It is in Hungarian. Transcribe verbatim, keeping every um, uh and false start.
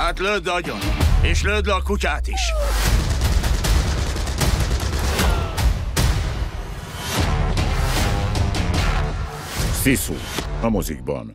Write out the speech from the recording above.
Hát lőd agyon, és lőd le a kutyát is. Sisu a mozikban.